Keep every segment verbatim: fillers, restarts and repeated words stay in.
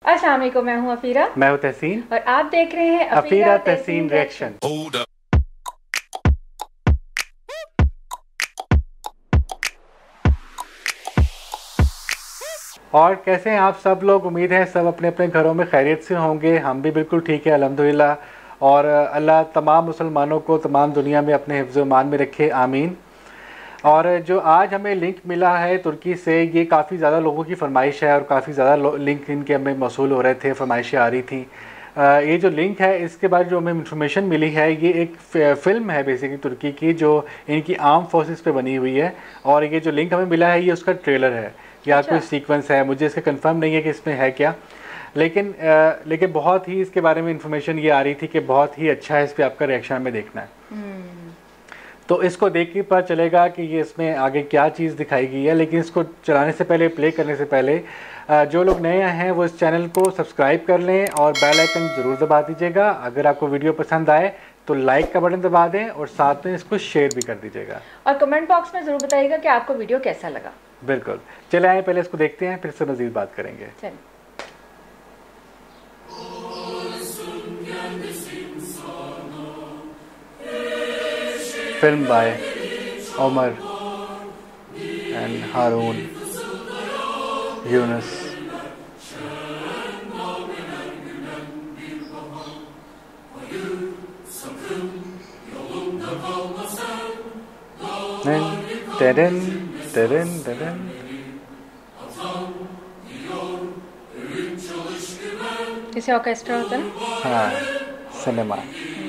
अस्सलाम वालेकुम, मैं हूँ अफीरा। मैं हूँ तहसीन और आप देख रहे हैं अफीरा तहसीन रिएक्शन। और कैसे हैं आप सब लोग? उम्मीद है सब अपने अपने घरों में खैरियत से होंगे। हम भी बिल्कुल ठीक है अल्हम्दुलिल्लाह। और अल्लाह तमाम मुसलमानों को तमाम दुनिया में अपने हिफ्ज़ मान में रखे, आमीन। और जो आज हमें लिंक मिला है तुर्की से, ये काफ़ी ज़्यादा लोगों की फरमाइश है और काफ़ी ज़्यादा लिंक इनके हमें मौसूल हो रहे थे, फरमाइशें आ रही थी। ये जो लिंक है इसके बाद जो हमें इंफॉर्मेशन मिली है, ये एक फ़िल्म है बेसिकली तुर्की की, जो इनकी आर्म फोर्सेस पे बनी हुई है। और ये जो लिंक हमें मिला है ये उसका ट्रेलर है या अच्छा। कोई सीक्वेंस है, मुझे इसका कंफर्म नहीं है कि इसमें है क्या। लेकिन आ, लेकिन बहुत ही इसके बारे में इंफॉर्मेशन ये आ रही थी कि बहुत ही अच्छा है, इस पर आपका रिएक्शन हमें देखना है। तो इसको देख के पता चलेगा कि ये इसमें आगे क्या चीज़ दिखाई गई है। लेकिन इसको चलाने से पहले, प्ले करने से पहले, जो लोग नए हैं वो इस चैनल को सब्सक्राइब कर लें और बेल आइकन ज़रूर दबा दीजिएगा। अगर आपको वीडियो पसंद आए तो लाइक का बटन दबा दें और साथ में इसको शेयर भी कर दीजिएगा। और कमेंट बॉक्स में ज़रूर बताइएगा कि आपको वीडियो कैसा लगा। बिल्कुल, चले आए पहले इसको देखते हैं, फिर से मज़ीद बात करेंगे। चलिए। Film by Umar and Haroon Younus. टेडन टेडन टेडन। इसे ऑर्केस्ट्रा होता है ना? हाँ, cinema.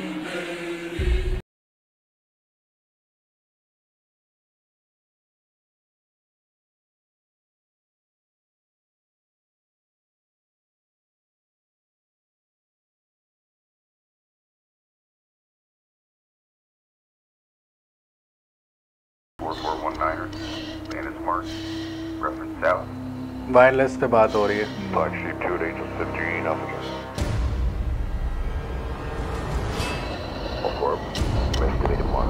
four four one niner, bandits marked, reference south. Wireless पे बात हो रही है। Flagship two at Angel fifteen, Alpha. Corp, estimated one.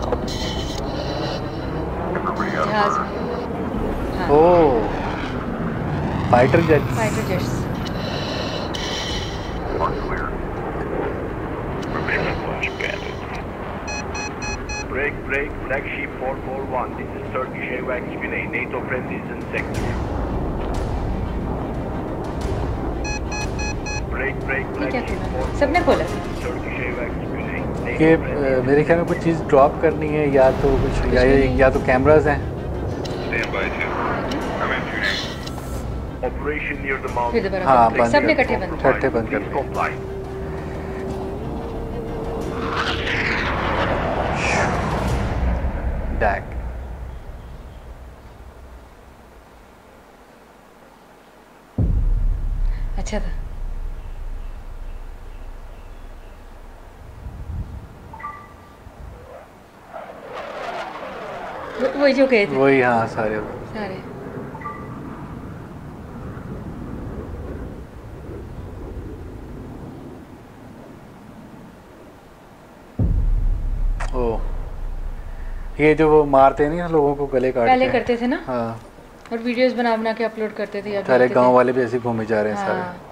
Everybody out जहाज of में। हाँ। Oh, fighter jets. Fighter jets. Mark clear. Prepare flash bandits. Break, break, flagship four four one. This is Turkish AWACS Güney. NATO friendlies in sector. Break, break, ये क्या flagship खोला? four सबने खोला? Turkish AWACS Güney. कि NATO अ, friendlies. मेरे ख्याल में कुछ चीज़ ड्रॉप करनी है, या तो कुछ या, या, या तो कैमराज हैं। Stand by two. I'm in Judy. Operation near the फिर mountain. दोबारा हाँ, बंद कर। बंद सबने कर। इकट्ठे बंद कर। इकट्ठे बंद कर Please दिए। comply. डैक। अच्छा था। वो- वही जो गए थे वही, हाँ, सारे। सारे। ओ, ये जो वो मारते नहीं लोगों को, गले काट पहले के। करते थे ना, हाँ, और वीडियोस बना बना के अपलोड करते थे या सारे भेजते गांव थे। वाले भी ऐसे घूमे जा रहे हैं सारे। हाँ।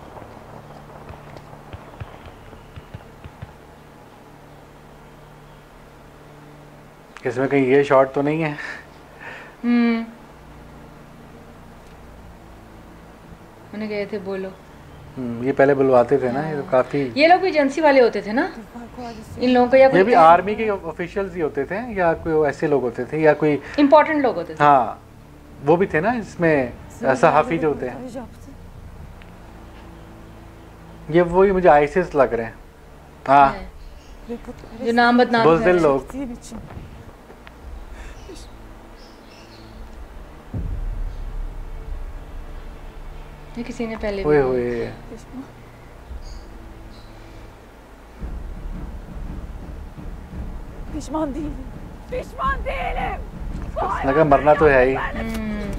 इसमें कहीं ये शॉट तो नहीं है? हम्म। उन्हें गए थे बोलो। हम्म, ये पहले बुलवाते थे ना, ये तो काफी। ये लोग भी एजेंसी वाले होते थे ना, इन लोगों को, या ये भी आर्मी के ऑफिशियल्स ही होते थे या कोई ऐसे लोग होते थे या कोई इम्पोर्टेंट लोग होते थे। हाँ, वो भी थे ना इसमें, सहाफी जो होते हैं। ये वही मुझे आईसिस लग रहे हैं। हाँ, जो नाम बदनाम बुज़दिल है। लोग। ये किसी ने पहले हुए भी हुए Pişman değilim. Pişman değilim. लगा मरना तो है ही। हम्म।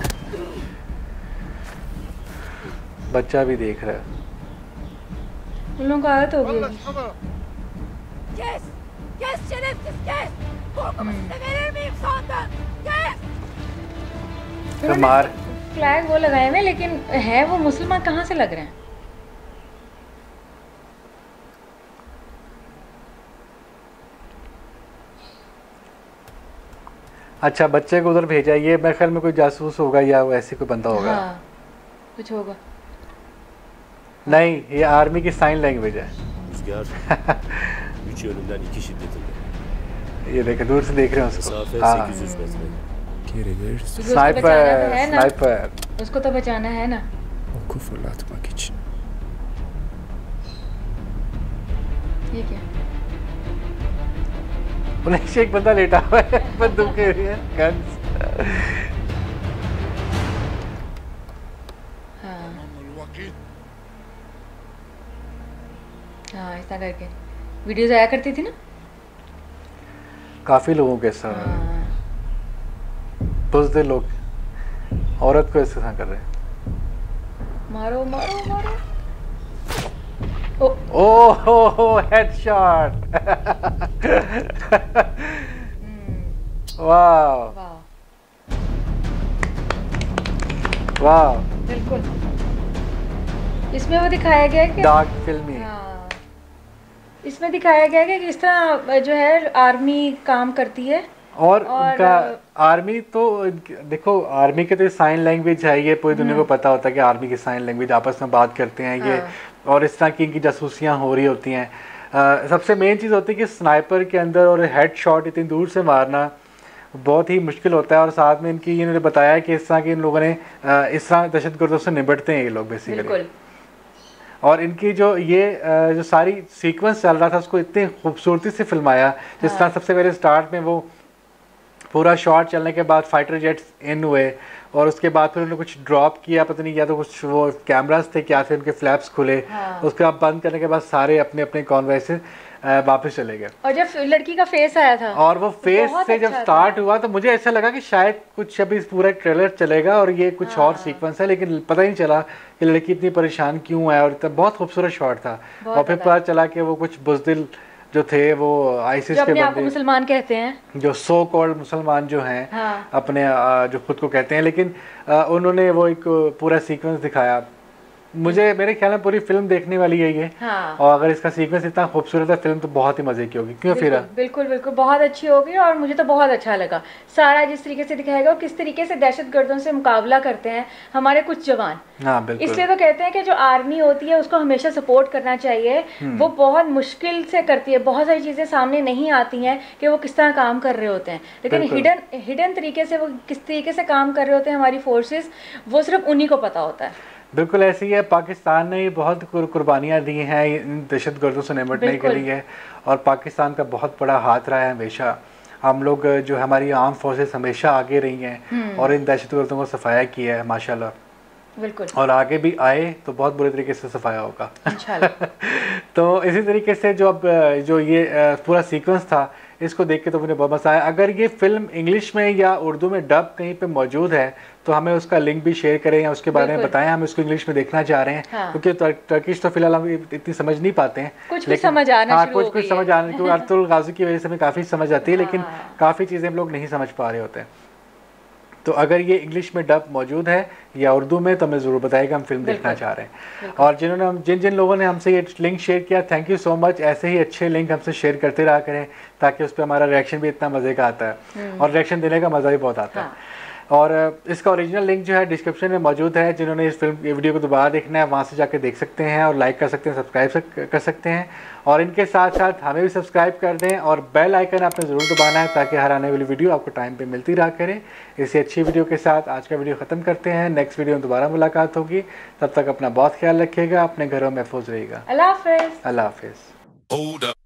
बच्चा भी देख रहा है। उन लोगों को आदत हो गई होगी। Kes. Kes şerefsiz kes. Korkumu size verir miyim sandın? Kes. तो मार फ्लैग वो लगाए हुए, लेकिन है वो मुसलमान कहाँ से लग रहे हैं? अच्छा, बच्चे को उधर भेजा, ये मेरे ख्याल में कोई जासूस होगा या वो ऐसे कोई बंदा होगा। हाँ कुछ होगा। नहीं, ये आर्मी की साइन लैंग्वेज है। Rüzgar üç yönünden iki şiddetinde. ये देखे, दूर से देख रहे हैं उसको। Mesafe हाँ, sekiz yüz metre. Gerilir, क्योंकि उसको स्नाइपर बचाना तो है ना, स्नाइपर। उसको तो बचाना है ना। oku fırlatmak için. ये क्या? उन्हें से एक बंदा लेटा हुआ है बंदूक के लिए, गन्स। हाँ हाँ ऐसा करके वीडियोस आया करती थी ना। काफी लोगों के साथ हाँ बुज़दिल लोग औरत को ऐसे कर रहे हैं। मारो मारो मारो। ओ ओह हेडशॉट। वाह वाह वाह, बिल्कुल। इसमें वो दिखाया गया है कि डार्क फिल्मी। हाँ, इसमें दिखाया गया है कि किस तरह जो है आर्मी काम करती है। और, और उनका आर्मी तो देखो, आर्मी के तो साइन लैंग्वेज है, ये पूरी दुनिया को पता होता है कि आर्मी की साइन लैंग्वेज आपस में बात करते हैं ये। हाँ। और इस तरह की इनकी जासूसियाँ हो रही होती हैं। अ, सबसे मेन चीज़ होती है कि स्नाइपर के अंदर और हेड शॉट इतनी दूर से मारना बहुत ही मुश्किल होता है। और साथ में इनकी इन्होंने बताया कि इस तरह के इन लोगों ने अ, इस तरह दहशतगर्दों से निपटते हैं ये लोग बेसिकली। बिल्कुल। और इनकी जो ये अ, जो सारी सीक्वेंस चल रहा था उसको इतनी खूबसूरती से फिल्माया। जिस तरह सबसे पहले स्टार्ट में वो पूरा शॉट चलने के बाद फाइटर जेट्स इन हुए और उसके बाद फिर उन्होंने कुछ ड्रॉप किया, पता नहीं, या तो कुछ वो कैमरास थे क्या थे, उनके फ्लैप्स खुले। हाँ। उसके बाद बंद करने के बाद सारे अपने अपने कॉन्वॉय से अ, वापस चले गए। और जब लड़की का फेस आया था और वो फेस बहुत से जब अच्छा स्टार्ट था। हुआ तो मुझे ऐसा लगा कि शायद कुछ अभी पूरा ट्रेलर चलेगा और ये कुछ और सीक्वेंस है, लेकिन पता ही नहीं चला कि लड़की इतनी परेशान क्यों है। और इतना बहुत खूबसूरत शॉट था। बहुत और फिर ज्यादा। पता चला कि वो कुछ बुज़दिल जो थे वो आईसिस जो के अपने आप को बंदे, मुसलमान कहते हैं, जो सो कॉल्ड मुसलमान जो हैं, हाँ। अपने अ, जो खुद को कहते हैं, लेकिन अ, उन्होंने वो एक पूरा सीक्वेंस दिखाया। मुझे मेरे ख्याल में पूरी फिल्म देखने वाली है ये। हाँ। और अगर इसका सीक्वेंस इतना खूबसूरत है, फिल्म तो बहुत ही मजे की होगी। क्यों फिर बिल्कुल बिल्कुल बिल्कुल बहुत अच्छी होगी। और मुझे तो बहुत अच्छा लगा सारा जिस तरीके से दिखाएगा और किस तरीके से दहशतगर्दों से मुकाबला करते हैं हमारे कुछ जवान। हाँ बिल्कुल। इसलिए तो कहते हैं कि जो आर्मी होती है उसको हमेशा सपोर्ट करना चाहिए। वो बहुत मुश्किल से करती है, बहुत सारी चीज़ें सामने नहीं आती हैं कि वो किस तरह काम कर रहे होते हैं, लेकिन बिल्कुल। हिडन हिडन तरीके से वो किस तरीके से काम कर रहे होते हैं हमारी फोर्सेस, वो सिर्फ उन्हीं को पता होता है। बिल्कुल ऐसे ही है। पाकिस्तान ने बहुत कुर- कुर्बानियाँ दी हैं इन दहशतगर्दों से निपटने के बिल्कुल। लिए। और पाकिस्तान का बहुत बड़ा हाथ रहा है हमेशा। हम लोग जो हमारी आर्म फोर्सेस हमेशा आगे रही हैं और इन दहशतगर्दों को सफाया किया है माशाल्लाह। बिल्कुल। और आगे भी आए तो बहुत बुरे तरीके से सफाया होगा इंशाल्लाह। तो इसी तरीके से जो अब जो ये अ, पूरा सीक्वेंस था, इसको देख के तो मुझे बहुत मजा आया। अगर ये फिल्म इंग्लिश में या उर्दू में डब कहीं पे मौजूद है तो हमें उसका लिंक भी शेयर करें या उसके बारे में बिल्कुल। बताएं, हम इसको इंग्लिश में देखना चाह रहे हैं। हाँ। क्योंकि तर, टर्किश तो फिलहाल हम इतनी समझ नहीं पाते हैं, कुछ कुछ समझ आना हाँ शुरू कुछ हो कुछ गई समझ है। आने क्योंकि अर्तुल गाजी की वजह से हमें काफ़ी समझ आती है, लेकिन हाँ। काफ़ी चीज़ें हम लोग नहीं समझ पा रहे होते हैं। तो अगर ये इंग्लिश में डब मौजूद है या उर्दू में तो हमें ज़रूर बताइएगा, हम फिल्म देखना बिल्कुल। चाह रहे हैं। और जिन्होंने हम जिन जिन लोगों ने हमसे ये लिंक शेयर किया, थैंक यू सो मच। ऐसे ही अच्छे लिंक हमसे शेयर करते रहा करें ताकि उस पर हमारा रिएक्शन भी इतना मज़े का आता है और रिएक्शन देने का मज़ा भी बहुत आता हाँ। है। और इसका ओरिजिनल लिंक जो है डिस्क्रिप्शन में मौजूद है। जिन्होंने इस फिल्म ये वीडियो को दोबारा देखना है वहाँ से जाके देख सकते हैं और लाइक कर सकते हैं, सब्सक्राइब कर सकते हैं। और इनके साथ साथ हमें भी सब्सक्राइब कर दें और बेल आइकन आपने ज़रूर दबाना है ताकि हर आने वाली वीडियो आपको टाइम पे मिलती रहा करे। इसी अच्छी वीडियो के साथ आज का वीडियो ख़त्म करते हैं। नेक्स्ट वीडियो में दोबारा मुलाकात होगी। तब तक अपना बहुत ख्याल रखिएगा, अपने घरों में महफूज रहिएगा। अल्लाह हाफिज़। अल्लाह हाफिज़। Hold up.